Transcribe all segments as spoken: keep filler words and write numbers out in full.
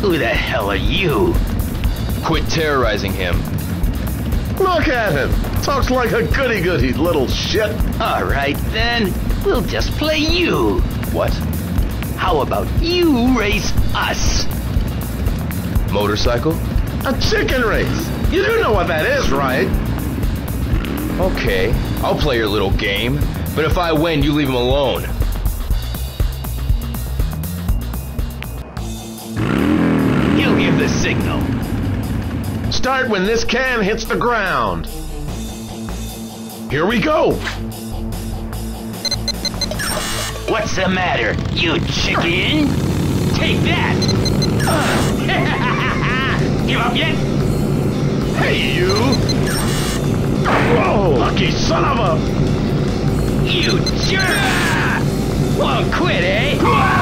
Who the hell are you? Quit terrorizing him. Look at him! Talks like a goody-goody little shit. All right, then. We'll just play you. What? How about you race us? Motorcycle? A chicken race! You do know what that is, right? Okay, I'll play your little game. But if I win, you leave him alone. You give the signal. Start when this can hits the ground. Here we go! What's the matter, you chicken? Take that! Give up yet? Hey, you! Whoa! Lucky son of a... You jerk! Won't quit, eh?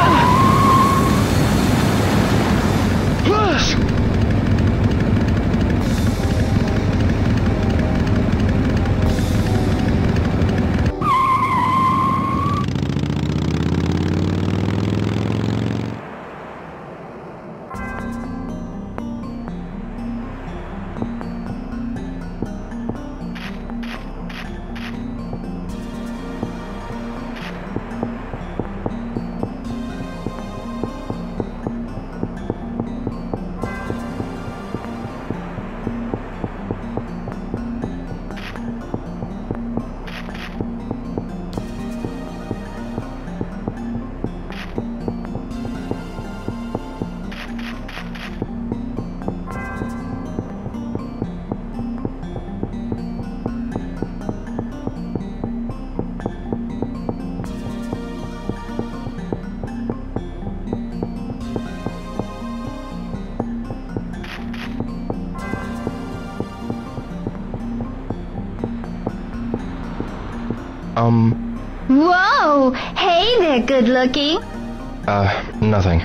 Um, Whoa! Hey there, good looking. uh, nothing.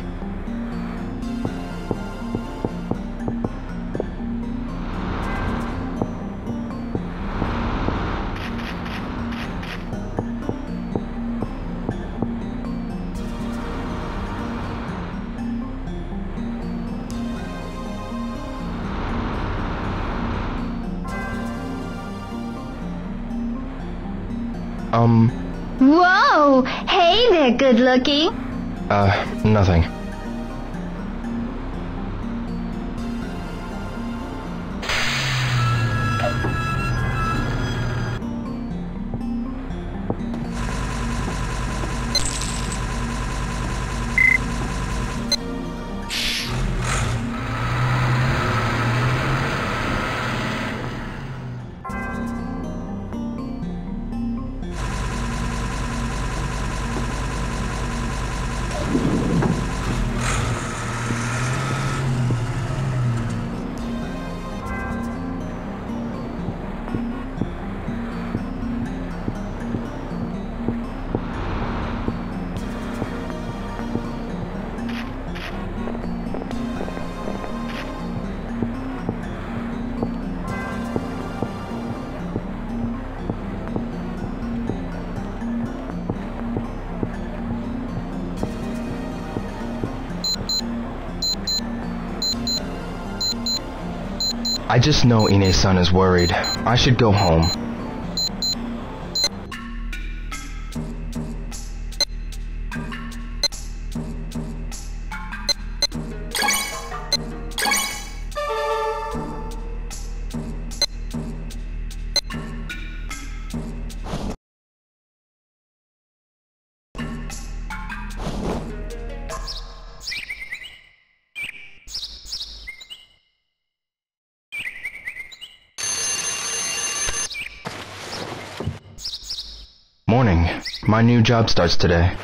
Um, Whoa! Hey there, good looking. uh, nothing. I just know Ine-san is worried. I should go home. Morning. My new job starts today.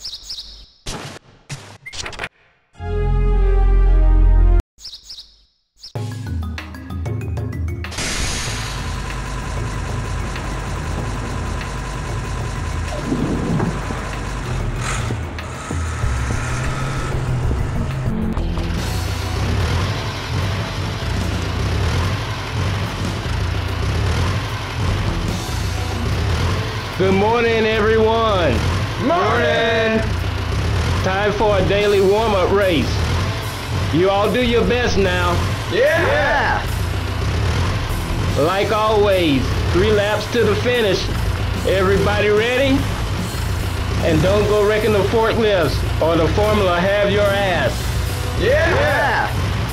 Good morning, everyone. Morning! Time for a daily warm-up race. You all do your best now. Yeah! Like always, three laps to the finish. Everybody ready? And don't go wrecking the forklifts or the formula have your ass. Yeah!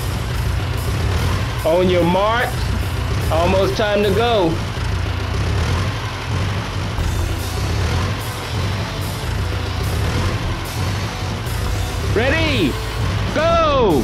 On your marks, almost time to go. Ready? Go!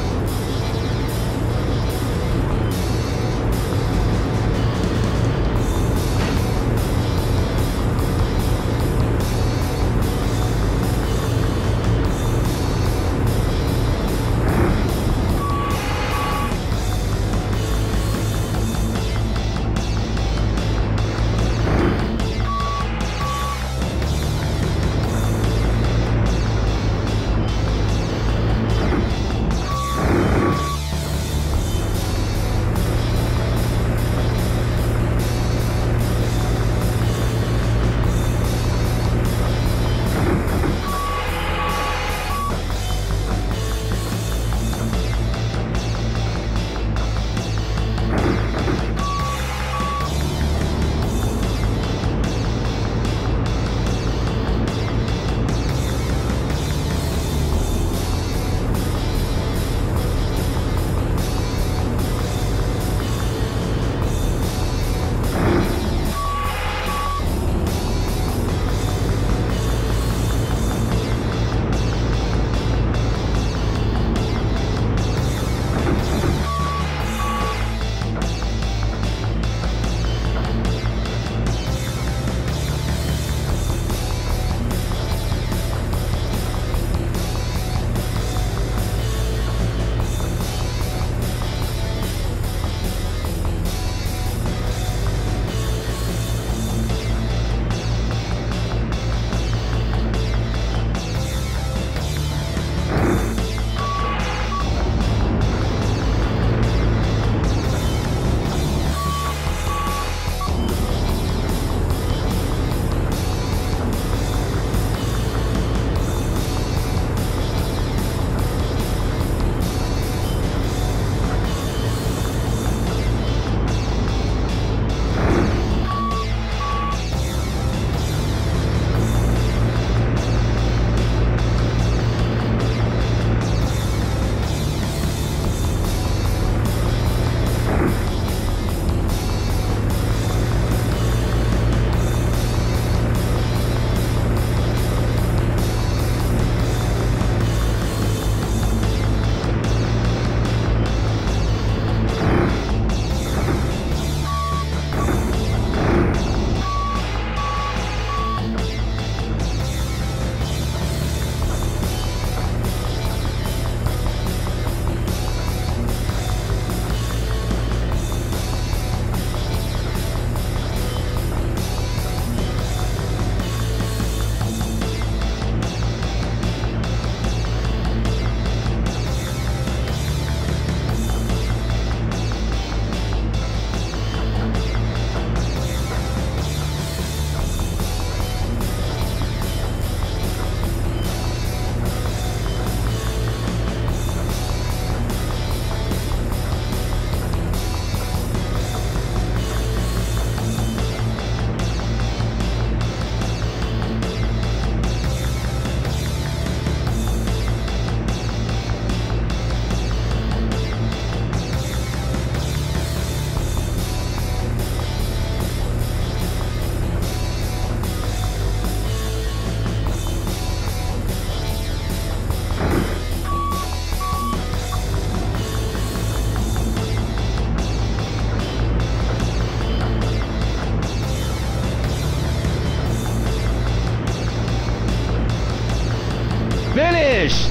Finish!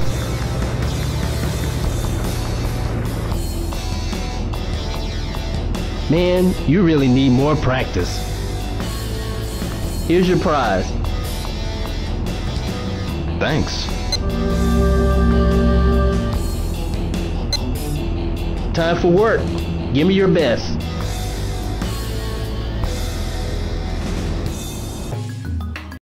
Man, you really need more practice. Here's your prize. Thanks. Time for work. Give me your best.